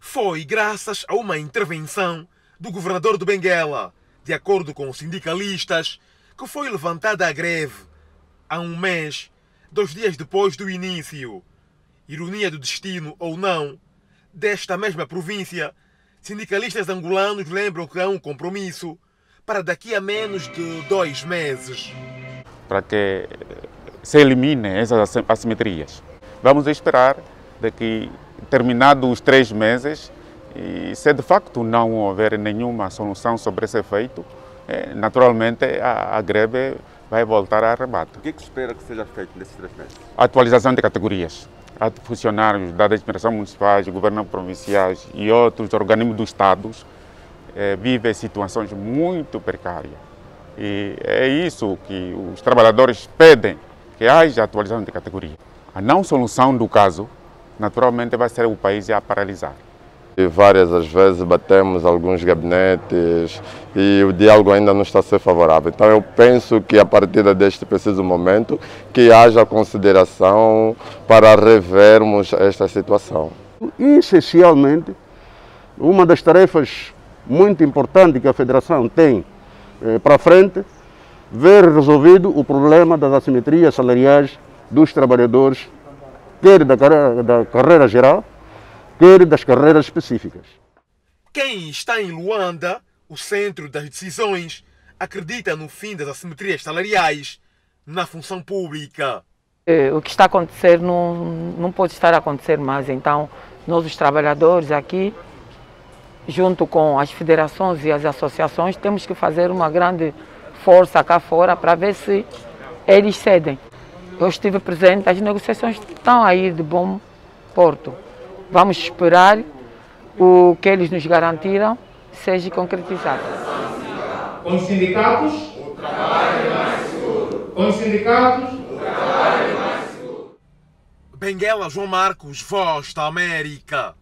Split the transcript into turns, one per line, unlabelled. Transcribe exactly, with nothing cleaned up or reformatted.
Foi graças a uma intervenção do governador do Benguela, de acordo com os sindicalistas, que foi levantada a greve há um mês, dois dias depois do início. Ironia do destino ou não, desta mesma província, sindicalistas angolanos lembram que há um compromisso para daqui a menos de dois meses.
Para que se eliminem essas assimetrias. Vamos esperar daqui, terminados os três meses, e se de facto não houver nenhuma solução sobre esse efeito, naturalmente a, a greve vai voltar a rebate.
O que, é que se espera que seja feito nesses três meses?
A atualização de categorias. Há funcionários da administração municipais, governos provinciais e outros organismos do Estado eh, vivem situações muito precárias. E é isso que os trabalhadores pedem, que haja atualização de categoria. A não solução do caso, naturalmente, vai ser o país a paralisar.
E várias as vezes batemos alguns gabinetes e o diálogo ainda não está a ser favorável. Então eu penso que a partir deste preciso momento que haja consideração para revermos esta situação.
Essencialmente, uma das tarefas muito importantes que a Federação tem eh, para frente, ver resolvido o problema das assimetrias salariais dos trabalhadores, quer da carreira, da carreira geral, quer das carreiras específicas.
Quem está em Luanda, o centro das decisões, acredita no fim das assimetrias salariais na função pública.
O que está a acontecer não, não pode estar a acontecer mais, então nós os trabalhadores aqui, junto com as federações e as associações, temos que fazer uma grande força cá fora para ver se eles cedem. Eu estive presente, as negociações estão aí de bom porto. Vamos esperar o que eles nos garantiram seja concretizado.
Com os sindicatos, o trabalho é mais seguro. Com os sindicatos, o trabalho é mais seguro.
Benguela João Marcos, Voz da América.